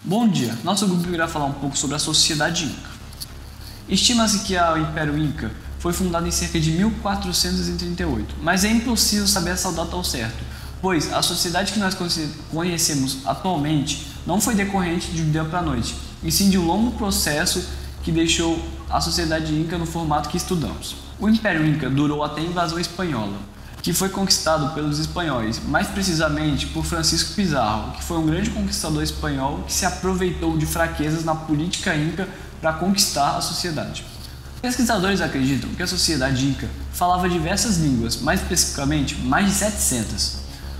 Bom dia, nosso grupo irá falar um pouco sobre a sociedade Inca. Estima-se que o Império Inca foi fundado em cerca de 1438, mas é impossível saber essa data ao certo, pois a sociedade que nós conhecemos atualmente não foi decorrente de um dia para a noite, e sim de um longo processo que deixou a sociedade Inca no formato que estudamos. O Império Inca durou até a invasão espanhola, que foi conquistado pelos espanhóis, mais precisamente por Francisco Pizarro, que foi um grande conquistador espanhol que se aproveitou de fraquezas na política inca para conquistar a sociedade. Pesquisadores acreditam que a sociedade inca falava diversas línguas, mais especificamente mais de 700,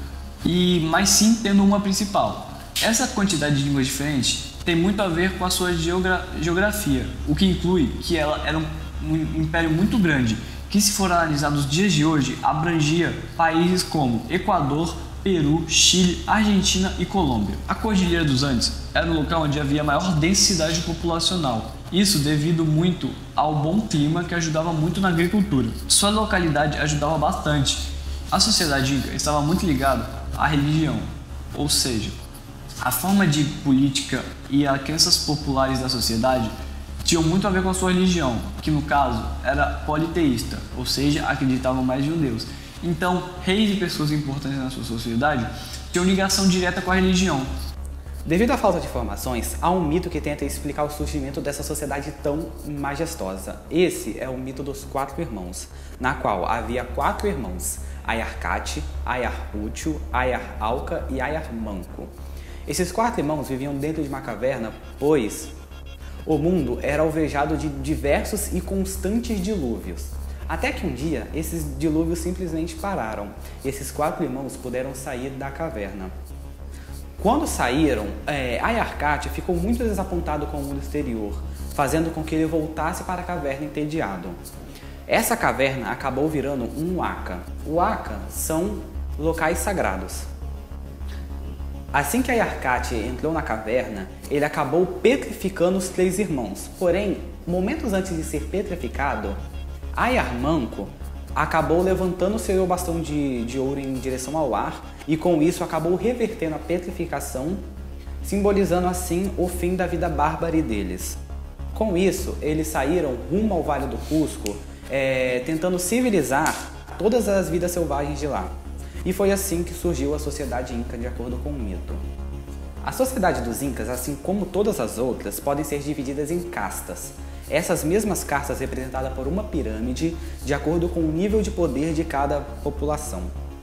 mas sim tendo uma principal. Essa quantidade de línguas diferentes tem muito a ver com a sua geografia, o que inclui que ela era um império muito grande, que, se for analisado nos dias de hoje, abrangia países como Equador, Peru, Chile, Argentina e Colômbia. A Cordilheira dos Andes era o local onde havia maior densidade populacional, isso devido muito ao bom clima que ajudava muito na agricultura. Sua localidade ajudava bastante. A sociedade inca estava muito ligada à religião, ou seja, a forma de política e as crenças populares da sociedade tinham muito a ver com a sua religião, que no caso era politeísta, ou seja, acreditavam mais de um Deus. Então, reis e pessoas importantes na sua sociedade tinham ligação direta com a religião. Devido à falta de informações, há um mito que tenta explicar o surgimento dessa sociedade tão majestosa. Esse é o mito dos 4 irmãos, na qual havia 4 irmãos: Ayarcate, Ayarpúcio, Ayarauca e Ayarmanco. Esses 4 irmãos viviam dentro de uma caverna, pois o mundo era alvejado de diversos e constantes dilúvios. Até que um dia, esses dilúvios simplesmente pararam e esses 4 irmãos puderam sair da caverna. Quando saíram, Ayarcate ficou muito desapontado com o mundo exterior, fazendo com que ele voltasse para a caverna entediado. Essa caverna acabou virando um Waka. Waka são locais sagrados. Assim que Ayarcate entrou na caverna, ele acabou petrificando os 3 irmãos. Porém, momentos antes de ser petrificado, Ayarmanco acabou levantando seu bastão de ouro em direção ao ar e com isso acabou revertendo a petrificação, simbolizando assim o fim da vida bárbara deles. Com isso, eles saíram rumo ao Vale do Cusco, tentando civilizar todas as vidas selvagens de lá. E foi assim que surgiu a sociedade Inca, de acordo com o mito. A sociedade dos Incas, assim como todas as outras, podem ser divididas em castas. Essas mesmas castas representadas por uma pirâmide, de acordo com o nível de poder de cada população.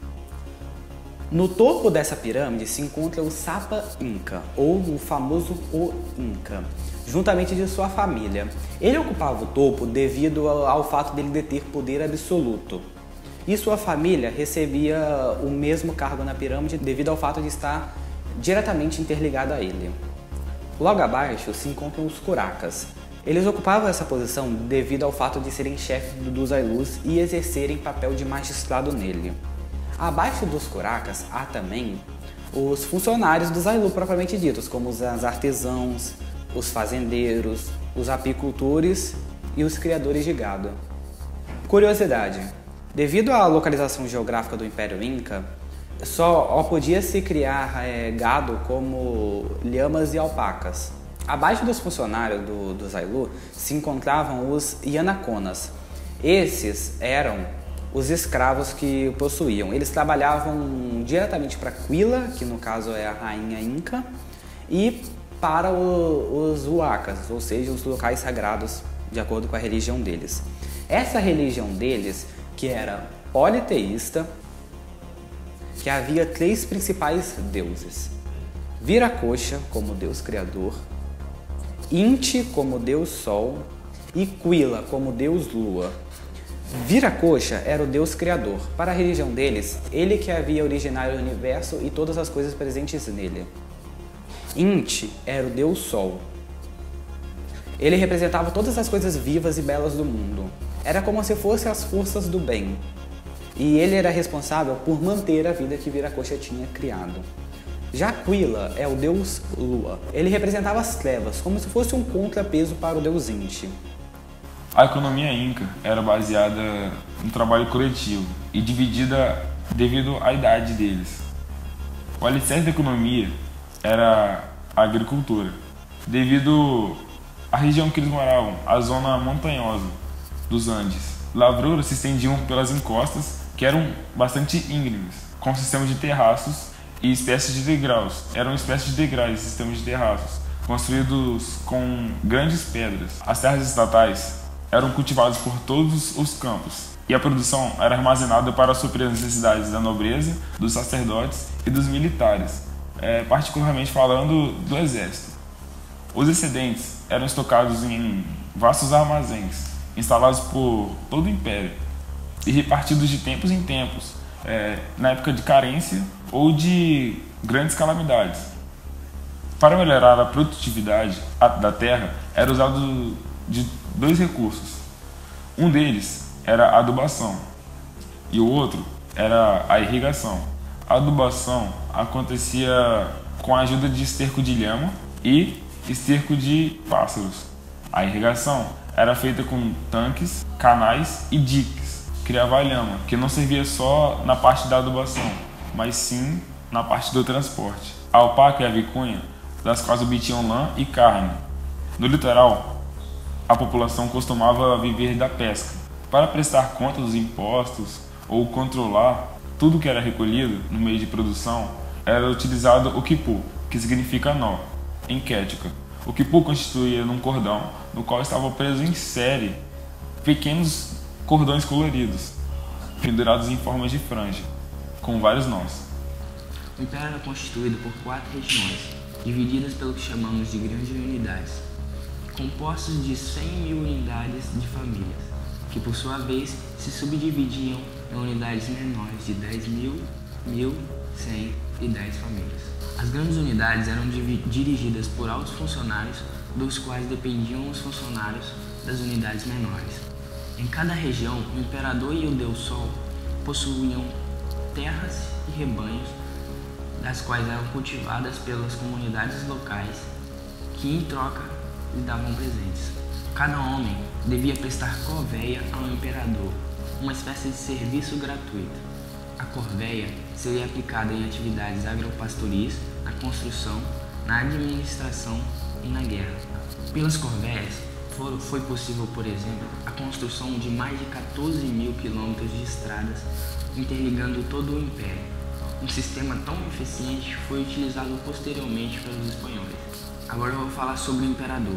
No topo dessa pirâmide se encontra o Sapa Inca, ou o famoso O Inca, juntamente de sua família. Ele ocupava o topo devido ao fato dele deter poder absoluto. E sua família recebia o mesmo cargo na pirâmide devido ao fato de estar diretamente interligada a ele. Logo abaixo se encontram os Curacas. Eles ocupavam essa posição devido ao fato de serem chefes dos Ailus e exercerem papel de magistrado nele. Abaixo dos Curacas há também os funcionários dos Ailu propriamente ditos, como os artesãos, os fazendeiros, os apicultores e os criadores de gado. Curiosidade: devido à localização geográfica do Império Inca, só podia-se criar gado como lhamas e alpacas. Abaixo dos funcionários dos Ailu se encontravam os Yanaconas. Esses eram os escravos que possuíam. Eles trabalhavam diretamente para Quila, que no caso é a rainha Inca, e para os Huacas, ou seja, os locais sagrados, de acordo com a religião deles. Essa religião deles, que era politeísta, que havia 3 principais deuses: Viracocha como deus criador, Inti como deus sol e Quila como deus lua. Viracocha era o deus criador. Para a religião deles, ele que havia originado o universo e todas as coisas presentes nele. Inti era o deus sol. Ele representava todas as coisas vivas e belas do mundo. Era como se fossem as forças do bem. E ele era responsável por manter a vida que Viracocha tinha criado. Já Quila é o deus lua. Ele representava as trevas, como se fosse um contrapeso para o deus Inti. A economia inca era baseada no trabalho coletivo e dividida devido à idade deles. O alicerce da economia era a agricultura. Devido à região que eles moravam, a zona montanhosa dos Andes, lavouras se estendiam pelas encostas, que eram bastante íngremes, com sistemas de terraços e espécies de degraus. Eram espécies de degraus, sistemas de terraços, construídos com grandes pedras. As terras estatais eram cultivadas por todos os campos, e a produção era armazenada para suprir as necessidades da nobreza, dos sacerdotes e dos militares, particularmente falando do exército. Os excedentes eram estocados em vastos armazéns, instalados por todo o império e repartidos de tempos em tempos, na época de carência ou de grandes calamidades. Para melhorar a produtividade da terra, era usado de dois recursos. Um deles era a adubação e o outro era a irrigação. A adubação acontecia com a ajuda de esterco de lhama e esterco de pássaros. A irrigação era feita com tanques, canais e diques. Criava a lhama, que não servia só na parte da adubação, mas sim na parte do transporte. A alpaca e a vicunha, das quais obtinham lã e carne. No litoral, a população costumava viver da pesca. Para prestar conta dos impostos ou controlar tudo que era recolhido no meio de produção, era utilizado o quipu, que significa nó, em quética. O quipu constituía num cordão, no qual estavam presos em série pequenos cordões coloridos, pendurados em formas de franja, com vários nós. O império era constituído por 4 regiões, divididas pelo que chamamos de grandes unidades, compostas de 100.000 unidades de famílias, que por sua vez se subdividiam em unidades menores de 10.000, 1.000, 100 e 10 famílias. As grandes unidades eram dirigidas por altos funcionários, dos quais dependiam os funcionários das unidades menores. Em cada região, o imperador e o Deus Sol possuíam terras e rebanhos, das quais eram cultivadas pelas comunidades locais, que em troca lhe davam presentes. Cada homem devia prestar corvéia ao imperador, uma espécie de serviço gratuito. A corvéia seria aplicada em atividades agropastoris, na construção, na administração e na guerra. Pelas corvéias, foi possível, por exemplo, a construção de mais de 14.000 quilômetros de estradas interligando todo o império. Um sistema tão eficiente foi utilizado posteriormente pelos espanhóis. Agora eu vou falar sobre o imperador.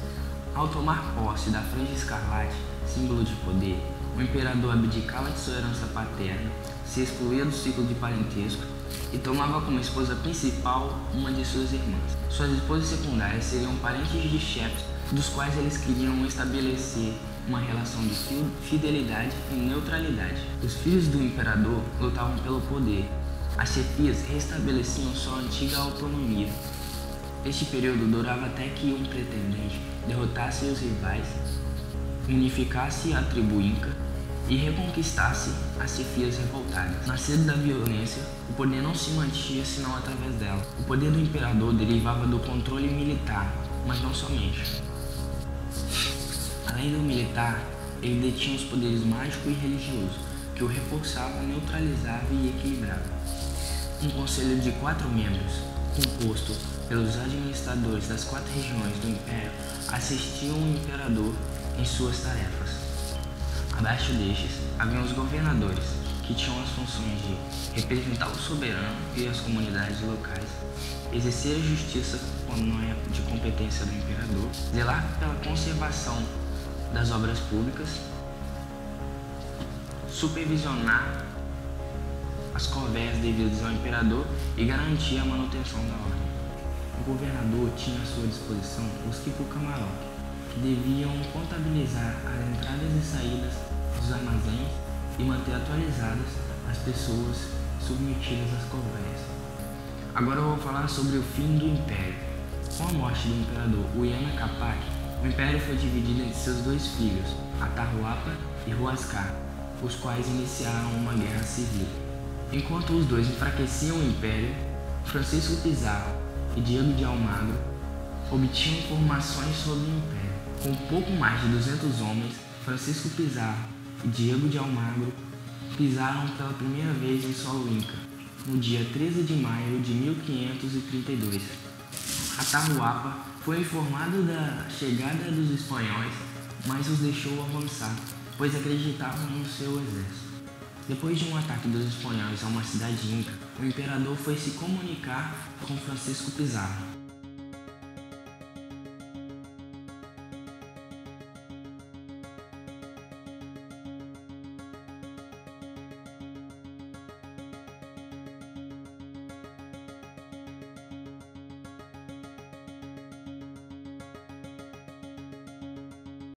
Ao tomar posse da franja escarlate, símbolo de poder, o imperador abdicava de sua herança paterna, se excluía do ciclo de parentesco e tomava como esposa principal uma de suas irmãs. Suas esposas secundárias seriam parentes de chefes, dos quais eles queriam estabelecer uma relação de fidelidade e neutralidade. Os filhos do imperador lutavam pelo poder. As chefias restabeleciam sua antiga autonomia. Este período durava até que um pretendente derrotasse os rivais, unificasse a tribo inca e reconquistasse as chefias revoltadas. Nascido da violência, o poder não se mantinha senão através dela. O poder do imperador derivava do controle militar, mas não somente. Além do militar, ele detinha os poderes mágico e religioso, que o reforçava, neutralizava e equilibrava. Um conselho de 4 membros, composto pelos administradores das 4 regiões do império, assistiam o imperador em suas tarefas. Abaixo destes, haviam os governadores, que tinham as funções de representar o soberano e as comunidades locais, exercer a justiça quando não é de competência do imperador, zelar pela conservação das obras públicas, supervisionar as corvéias devidas ao imperador e garantir a manutenção da ordem. O governador tinha à sua disposição os quipu-camarote, que deviam contabilizar as entradas e saídas dos armazéns e manter atualizadas as pessoas submetidas às corvéias. Agora eu vou falar sobre o fim do império. Com a morte do imperador Huayna Capac, o império foi dividido entre seus 2 filhos, Atahualpa e Huáscar, os quais iniciaram uma guerra civil. Enquanto os dois enfraqueciam o império, Francisco Pizarro e Diego de Almagro obtinham informações sobre o império. Com pouco mais de 200 homens, Francisco Pizarro e Diego de Almagro pisaram pela primeira vez em solo inca, no dia 13 de maio de 1532. Atahualpa foi informado da chegada dos espanhóis, mas os deixou avançar, pois acreditavam no seu exército. Depois de um ataque dos espanhóis a uma cidade inca, o imperador foi se comunicar com Francisco Pizarro.